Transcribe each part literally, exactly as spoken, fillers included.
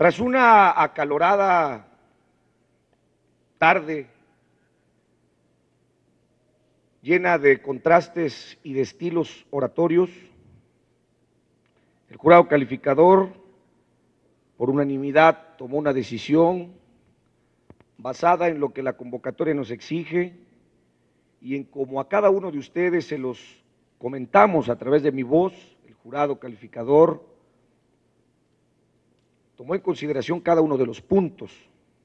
Tras una acalorada tarde llena de contrastes y de estilos oratorios, el jurado calificador, por unanimidad, tomó una decisión basada en lo que la convocatoria nos exige y en cómo a cada uno de ustedes se los comentamos a través de mi voz. El jurado calificador tomó en consideración cada uno de los puntos,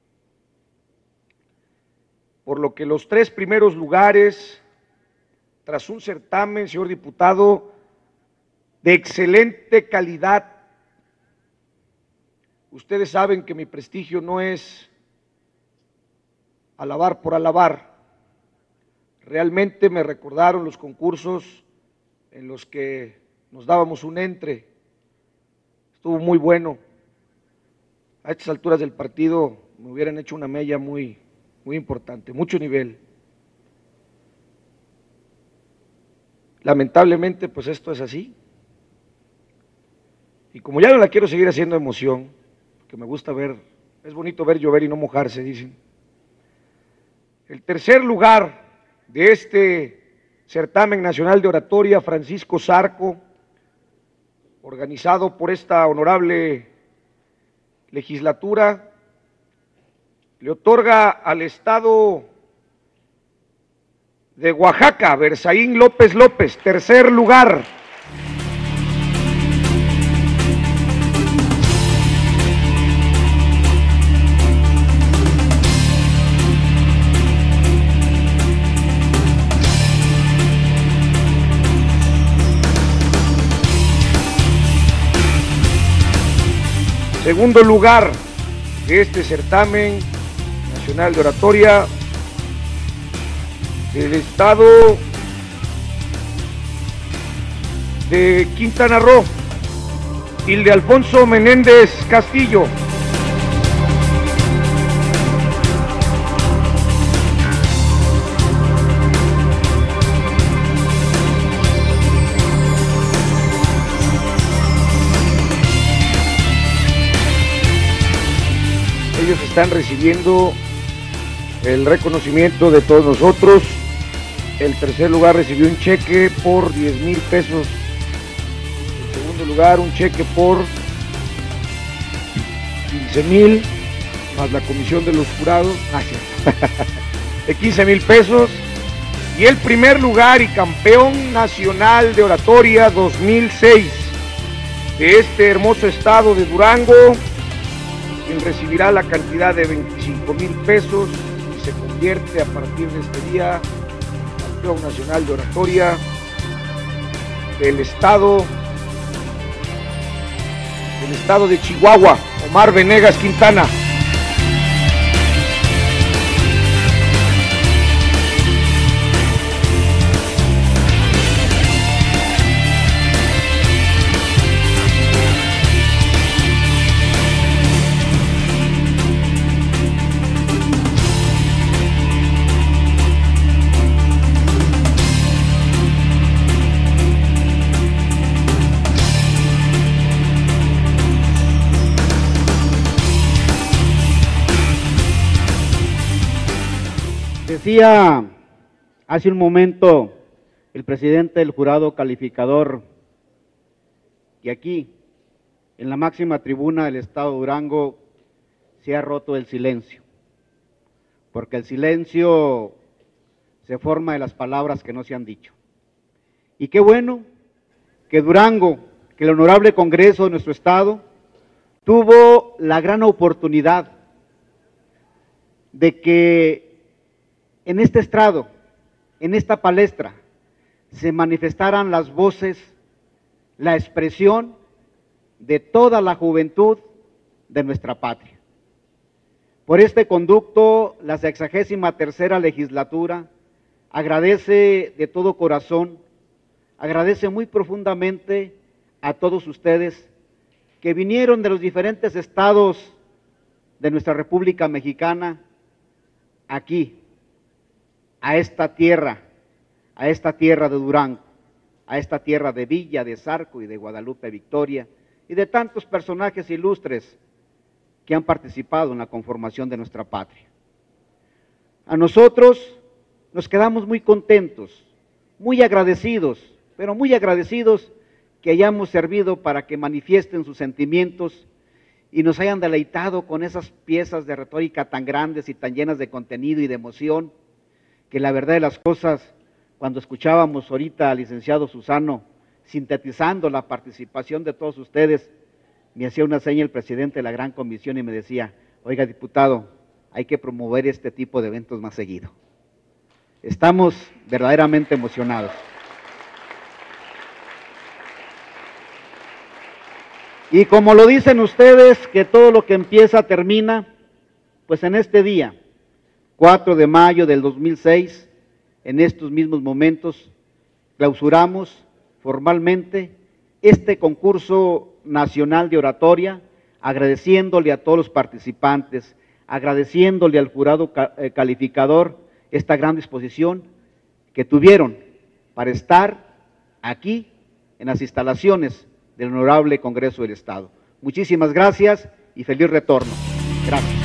por lo que los tres primeros lugares, tras un certamen, señor diputado, de excelente calidad. Ustedes saben que mi prestigio no es alabar por alabar. Realmente me recordaron los concursos en los que nos dábamos un entre. Estuvo muy bueno. A estas alturas del partido me hubieran hecho una mella muy, muy importante, mucho nivel. Lamentablemente, pues esto es así. Y como ya no la quiero seguir haciendo emoción, que me gusta ver, es bonito ver llover y no mojarse, dicen. El tercer lugar de este certamen nacional de oratoria, Francisco Zarco, organizado por esta honorable legislatura, le otorga al Estado de Oaxaca, Berzaín López López, tercer lugar. Segundo lugar de este certamen nacional de oratoria del estado de Quintana Roo, Hilde Alfonso Menéndez Castillo. Ellos están recibiendo el reconocimiento de todos nosotros. El tercer lugar recibió un cheque por diez mil pesos. En segundo lugar, un cheque por quince mil, más la comisión de los jurados, de quince mil pesos. Y el primer lugar y campeón nacional de oratoria dos mil seis de este hermoso estado de Durango, quien recibirá la cantidad de veinticinco mil pesos y se convierte a partir de este día campeón nacional de oratoria del estado del estado de Chihuahua, Omar Venegas Quintana. Decía hace un momento el presidente del jurado calificador que aquí, en la máxima tribuna del estado de Durango, se ha roto el silencio, porque el silencio se forma de las palabras que no se han dicho. Y qué bueno que Durango, que el honorable Congreso de nuestro estado, tuvo la gran oportunidad de que en este estrado, en esta palestra, se manifestaran las voces, la expresión de toda la juventud de nuestra patria. Por este conducto, la sexagésima tercera legislatura agradece de todo corazón, agradece muy profundamente a todos ustedes que vinieron de los diferentes estados de nuestra República Mexicana aquí, a esta tierra, a esta tierra de Durango, a esta tierra de Villa, de Zarco y de Guadalupe Victoria, y de tantos personajes ilustres que han participado en la conformación de nuestra patria. A nosotros nos quedamos muy contentos, muy agradecidos, pero muy agradecidos que hayamos servido para que manifiesten sus sentimientos y nos hayan deleitado con esas piezas de retórica tan grandes y tan llenas de contenido y de emoción, que la verdad de las cosas, cuando escuchábamos ahorita al licenciado Susano sintetizando la participación de todos ustedes, me hacía una seña el presidente de la Gran Comisión y me decía: oiga, diputado, hay que promover este tipo de eventos más seguido. Estamos verdaderamente emocionados. Y como lo dicen ustedes, que todo lo que empieza termina, pues en este día, cuatro de mayo del dos mil seis, en estos mismos momentos, clausuramos formalmente este concurso nacional de oratoria, agradeciéndole a todos los participantes, agradeciéndole al jurado calificador esta gran disposición que tuvieron para estar aquí en las instalaciones del Honorable Congreso del Estado. Muchísimas gracias y feliz retorno. Gracias.